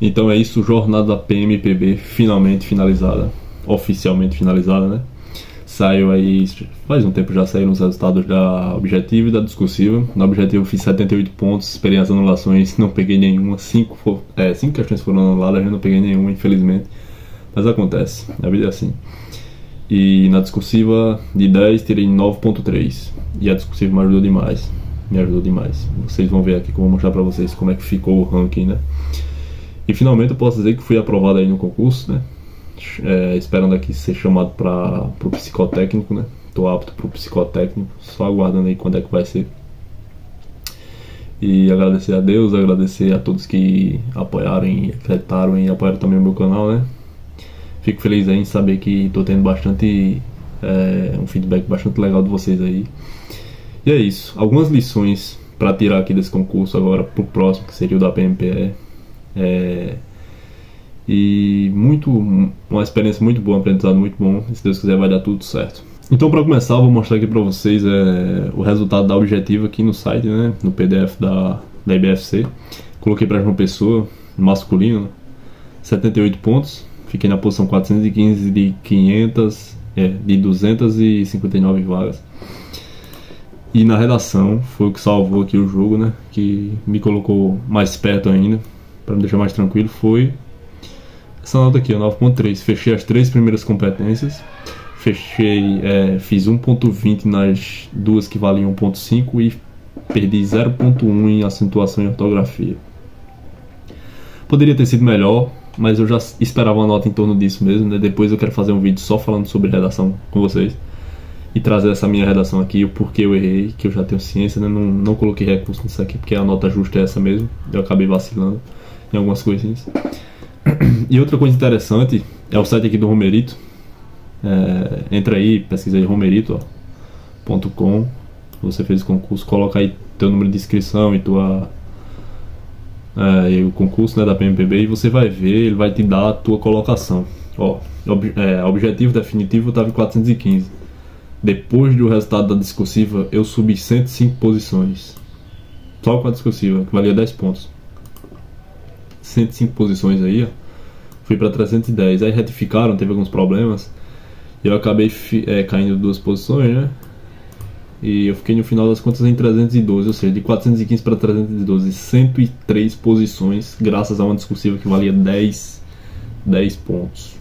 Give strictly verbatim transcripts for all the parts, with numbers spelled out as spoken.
Então é isso, jornada da P M P B finalmente finalizada, oficialmente finalizada, né? Saiu aí, faz um tempo já saíram os resultados da objetiva e da discursiva. Na objetiva eu fiz setenta e oito pontos, esperei as anulações, não peguei nenhuma. Cinco, é, cinco questões foram anuladas, eu não peguei nenhuma, infelizmente. Mas acontece, a vida é assim. E na discursiva de dez tirei nove ponto três. E a discursiva me ajudou demais. Me ajudou demais. Vocês vão ver aqui que eu vou mostrar pra vocês como é que ficou o ranking, né? E finalmente eu posso dizer que fui aprovado aí no concurso, né? É, esperando aqui ser chamado para o psicotécnico, né? Tô apto para o psicotécnico, só aguardando aí quando é que vai ser. E agradecer a Deus, agradecer a todos que apoiaram e acreditaram e apoiaram também o meu canal, né? Fico feliz aí em saber que tô tendo bastante é, um feedback bastante legal de vocês aí. E é isso, algumas lições para tirar aqui desse concurso agora pro próximo, que seria o da P M P E. É, e muito, uma experiência muito boa, um aprendizado muito bom, e se Deus quiser vai dar tudo certo. Então, para começar, eu vou mostrar aqui para vocês é, o resultado da objetiva aqui no site, né, no P D F da, da I B F C. Coloquei para João Pessoa, masculino, setenta e oito pontos, fiquei na posição quatrocentos e quinze de quinhentas, é, de duzentas e cinquenta e nove vagas. E na redação foi o que salvou aqui o jogo, né, que me colocou mais perto ainda, para me deixar mais tranquilo, foi essa nota aqui, nove ponto três. Fechei as três primeiras competências, fechei, é, fiz um ponto vinte nas duas que valiam um ponto cinco e perdi zero ponto um em acentuação e ortografia. Poderia ter sido melhor, mas eu já esperava uma nota em torno disso mesmo, né? Depois eu quero fazer um vídeo só falando sobre redação com vocês e trazer essa minha redação aqui, o porquê eu errei, que eu já tenho ciência, né? Não, não coloquei recurso nisso aqui porque a nota justa é essa mesmo, eu acabei vacilando em algumas coisinhas. E outra coisa interessante é o site aqui do Romerito. É, entra aí, pesquisa aí romerito ponto com. Você fez o concurso, coloca aí teu número de inscrição e tua é, e o concurso, né, da P M P B, e você vai ver, ele vai te dar a tua colocação. Ó, ob, é, objetivo definitivo eu estava em quatrocentos e quinze. Depois do resultado da discursiva eu subi cento e cinco posições, só com a discursiva, que valia dez pontos. Cento e cinco posições aí, ó. Fui para trezentos e dez, aí retificaram, teve alguns problemas e eu acabei é, caindo duas posições, né? E eu fiquei no final das contas em trezentos e doze, ou seja, de quatrocentos e quinze para trezentos e doze, cento e três posições, graças a uma discursiva que valia dez, dez pontos.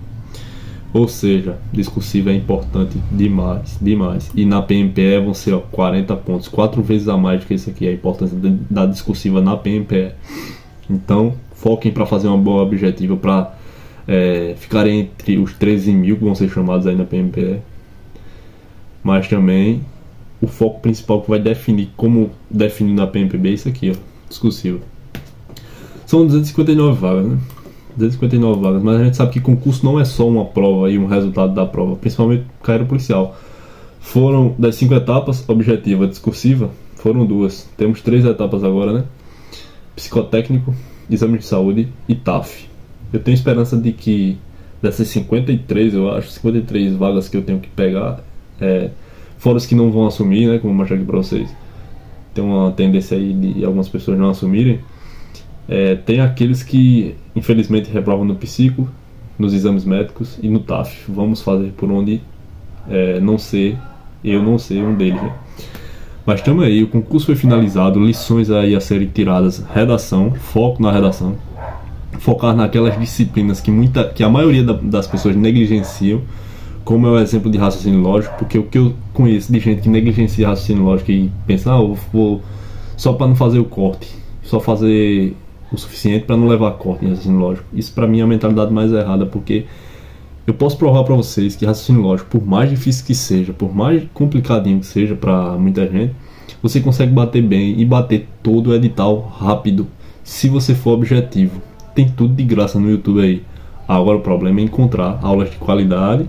Ou seja, discursiva é importante demais, demais. E na P M P E vão ser, ó, quarenta pontos, quatro vezes a mais do que isso aqui, a importância da discursiva na P M P E. Então, foquem para fazer uma boa objetiva, para é, ficar entre os treze mil que vão ser chamados aí na P M P E. Mas também o foco principal que vai definir como definir na P M P B é isso aqui, ó, discursiva. São duzentas e cinquenta e nove vagas, né? duzentas e cinquenta e nove vagas, mas a gente sabe que concurso não é só uma prova e um resultado da prova, principalmente carreira policial. Foram das cinco etapas, objetiva, discursiva, foram duas. Temos três etapas agora, né? Psicotécnico, exame de saúde e T A F. Eu tenho esperança de que dessas cinquenta e três, eu acho, cinquenta e três vagas que eu tenho que pegar, é, fora os que não vão assumir, né, como eu mostrar aqui pra vocês, tem uma tendência aí de algumas pessoas não assumirem, é, tem aqueles que infelizmente reprovam no psico, nos exames médicos e no T A F. Vamos fazer por onde é, não ser, eu não ser um deles, né? Mas estamos aí, o concurso foi finalizado, lições aí a serem tiradas, redação, foco na redação, focar naquelas disciplinas que, muita, que a maioria da, das pessoas negligenciam, como é o exemplo de raciocínio lógico, porque o que eu conheço de gente que negligencia raciocínio lógico e pensa, ah, eu vou só para não fazer o corte, só fazer o suficiente para não levar corte em raciocínio lógico. Isso para mim é a mentalidade mais errada, porque eu posso provar para vocês que raciocínio lógico, por mais difícil que seja, por mais complicadinho que seja para muita gente, você consegue bater bem e bater todo o edital rápido, se você for objetivo. Tem tudo de graça no YouTube aí. Agora o problema é encontrar aulas de qualidade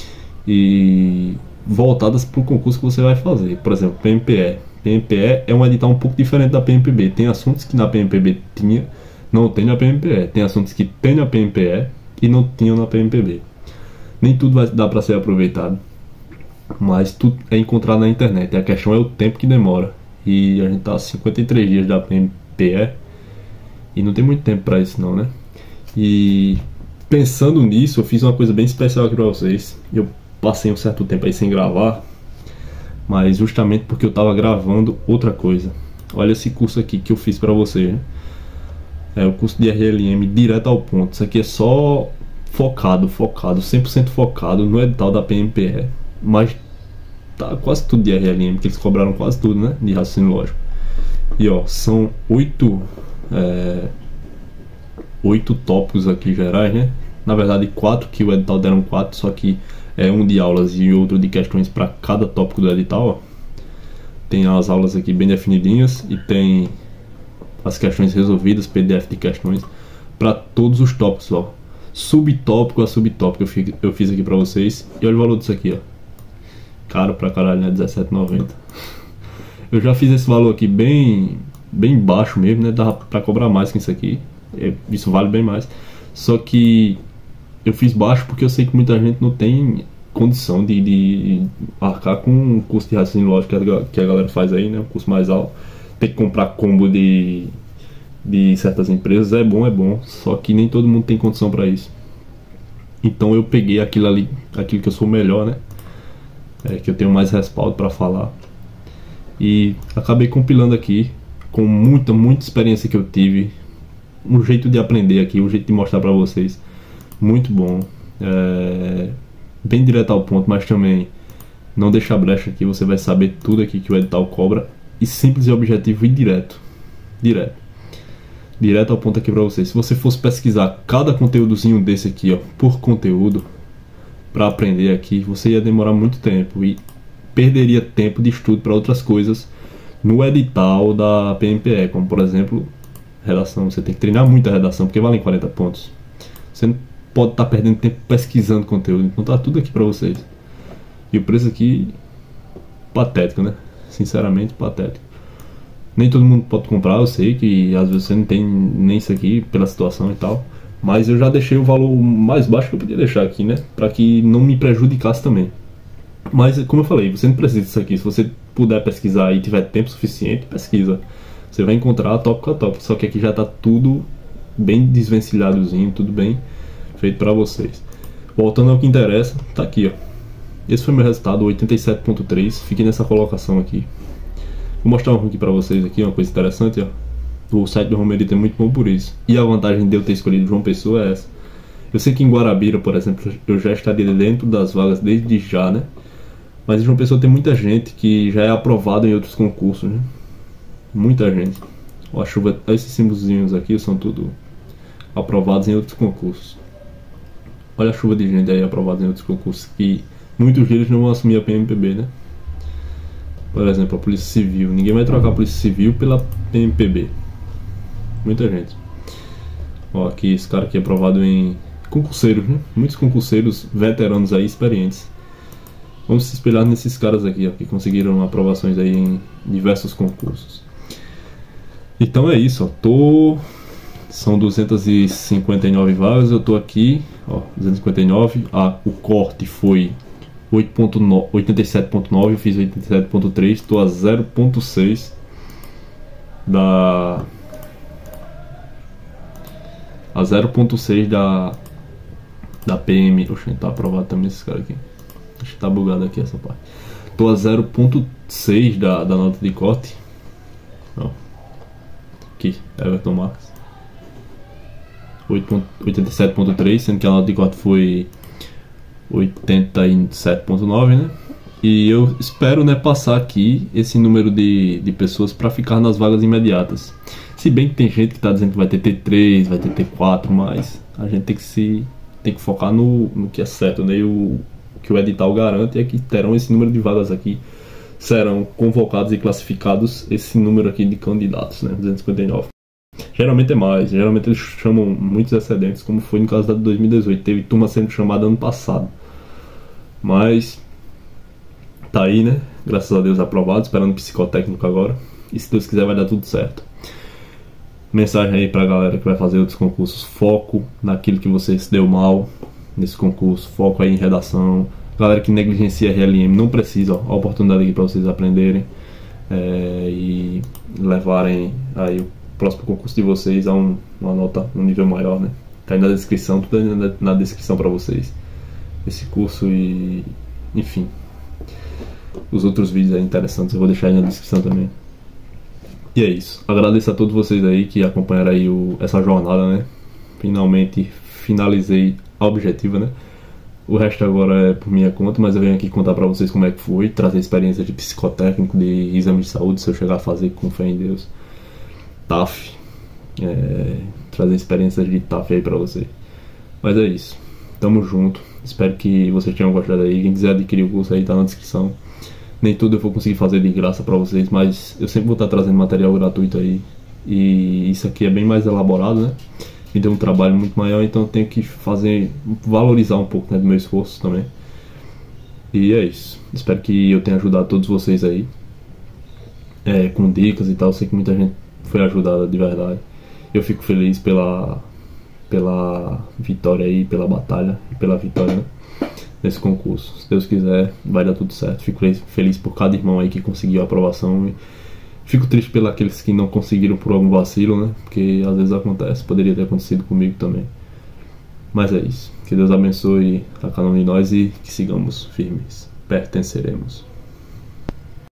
e voltadas para o concurso que você vai fazer. Por exemplo, P M P E. P M P E é um edital um pouco diferente da P M P B. Tem assuntos que na P M P B tinha, não tem na P M P E. Tem assuntos que tem na P M P E e não tinham na P M P B. Nem tudo vai dar para ser aproveitado, mas tudo é encontrado na internet. A questão é o tempo que demora. E a gente tá a cinquenta e três dias da P M P E e não tem muito tempo para isso não, né? E pensando nisso, eu fiz uma coisa bem especial aqui pra vocês. Eu passei um certo tempo aí sem gravar, mas justamente porque eu tava gravando outra coisa. Olha esse curso aqui que eu fiz pra vocês, né? É o curso de R L M direto ao ponto. Isso aqui é só focado, focado, cem por cento focado no edital da P M P E. Mas tá quase tudo de R L M, que eles cobraram quase tudo, né? De raciocínio lógico. E ó, são oito é, oito tópicos aqui gerais, né? Na verdade, quatro, que o edital deram quatro, só que é um de aulas e outro de questões para cada tópico do edital, ó. Tem as aulas aqui bem definidinhas e tem as questões resolvidas, P D F de questões para todos os tópicos, ó. Subtópico a subtópico eu fiz, eu fiz aqui para vocês. E olha o valor disso aqui, ó. Caro pra caralho, né? dezessete reais e noventa centavos. Eu já fiz esse valor aqui bem, bem baixo mesmo, né? Dava pra cobrar mais que isso aqui. Isso vale bem mais. Só que eu fiz baixo porque eu sei que muita gente não tem condição de, de arcar com o custo de raciocínio lógico que a galera faz aí, né? Um custo mais alto. Tem que comprar combo de, de certas empresas. É bom, é bom. Só que nem todo mundo tem condição pra isso. Então eu peguei aquilo ali, aquilo que eu sou melhor, né? É, que eu tenho mais respaldo pra falar. E acabei compilando aqui com muita, muita experiência que eu tive. Um jeito de aprender aqui, um jeito de mostrar pra vocês. Muito bom. É, bem direto ao ponto, mas também não deixa brecha aqui. Você vai saber tudo aqui que o edital cobra. E simples e objetivo e direto. Direto. Direto ao ponto aqui pra vocês. Se você fosse pesquisar cada conteúdozinho desse aqui, ó, por conteúdo, pra aprender aqui, você ia demorar muito tempo. E perderia tempo de estudo para outras coisas no edital da P M P E, como por exemplo redação. Você tem que treinar muito a redação porque valem quarenta pontos. Você não pode estar tá perdendo tempo pesquisando conteúdo. Então tá tudo aqui para vocês. E o preço aqui patético, né? Sinceramente patético. Nem todo mundo pode comprar, eu sei que às vezes você não tem nem isso aqui pela situação e tal, mas eu já deixei o valor mais baixo que eu podia deixar aqui, né? Para que não me prejudicasse também. Mas, como eu falei, você não precisa disso aqui. Se você puder pesquisar e tiver tempo suficiente, pesquisa. Você vai encontrar tópico a tópico. Só que aqui já está tudo bem desvencilhadozinho, tudo bem feito para vocês. Voltando ao que interessa, tá aqui, ó. Esse foi meu resultado, oitenta e sete ponto três. Fiquei nessa colocação aqui. Vou mostrar um aqui para vocês aqui, uma coisa interessante, ó. O site do Romerito é muito bom por isso. E a vantagem de eu ter escolhido João Pessoa é essa. Eu sei que em Guarabira, por exemplo, eu já estaria dentro das vagas desde já, né? Mas em João Pessoa tem muita gente que já é aprovado em outros concursos, né? Muita gente. Ó, a chuva, esses símbolozinhos aqui são tudo aprovados em outros concursos. Olha a chuva de gente aí aprovada em outros concursos que muitos deles não vão assumir a P M P B, né? Por exemplo, a Polícia Civil. Ninguém vai trocar a Polícia Civil pela P M P B. Muita gente. Ó, aqui esse cara aqui é aprovado em concurseiros, né? Muitos concurseiros veteranos aí, experientes. Vamos se espelhar nesses caras aqui, ó, que conseguiram aprovações aí em diversos concursos. Então é isso, ó. Tô... São duzentas e cinquenta e nove vagas, eu tô aqui, ó, duzentas e cinquenta e nove. Ah, o corte foi oitenta e sete ponto nove, eu fiz oitenta e sete ponto três, tô a zero ponto seis da... A zero ponto seis da... Da P M... Oxe, tá aprovado também esses caras aqui. Acho que tá bugado aqui essa parte. Tô a zero ponto seis da, da nota de corte. Ó. Aqui, Everton Marques. oitenta e sete ponto três, sendo que a nota de corte foi oitenta e sete ponto nove, né? E eu espero, né, passar aqui esse número de, de pessoas para ficar nas vagas imediatas. Se bem que tem gente que tá dizendo que vai ter T três, vai ter T quatro, mas a gente tem que se tem que focar no, no que é certo, né? E o que o edital garante é que terão esse número de vagas aqui, serão convocados e classificados esse número aqui de candidatos, né? duzentas e cinquenta e nove. Geralmente é mais, geralmente eles chamam muitos excedentes, como foi no caso da de dois mil e dezoito, teve turma sendo chamada ano passado. Mas tá aí, né? Graças a Deus aprovado, esperando psicotécnico agora. E se Deus quiser vai dar tudo certo. Mensagem aí pra galera que vai fazer outros concursos: foco naquilo que você se deu mal nesse concurso, foco aí em redação. Galera que negligencia R L M, não precisa, ó, a oportunidade aqui pra vocês aprenderem é, e levarem aí o próximo concurso de vocês a um, uma nota, um nível maior, né? Tá aí na descrição, tudo aí na, na descrição pra vocês. Esse curso e... enfim. Os outros vídeos aí interessantes eu vou deixar aí na descrição também. E é isso. Agradeço a todos vocês aí que acompanharam aí o, essa jornada, né? Finalmente finalizei a objetiva, né? O resto agora é por minha conta, mas eu venho aqui contar pra vocês como é que foi, trazer experiência de psicotécnico, de exame de saúde, se eu chegar a fazer com fé em Deus. T A F. É, trazer experiência de T A F aí pra vocês. Mas é isso. Tamo junto. Espero que vocês tenham gostado aí. Quem quiser adquirir o curso aí tá na descrição. Nem tudo eu vou conseguir fazer de graça pra vocês, mas eu sempre vou estar trazendo material gratuito aí. E isso aqui é bem mais elaborado, né? Me deu um trabalho muito maior, então eu tenho que fazer, valorizar um pouco, né, do meu esforço também. E é isso. Espero que eu tenha ajudado todos vocês aí. É, com dicas e tal. Eu sei que muita gente foi ajudada de verdade. Eu fico feliz pela, pela vitória aí, pela batalha e pela vitória, né? Nesse concurso. Se Deus quiser, vai dar tudo certo. Fico feliz por cada irmão aí que conseguiu a aprovação. E fico triste pelos aqueles que não conseguiram por algum vacilo, né? Porque às vezes acontece. Poderia ter acontecido comigo também. Mas é isso. Que Deus abençoe a cada um de nós e que sigamos firmes. Pertenceremos.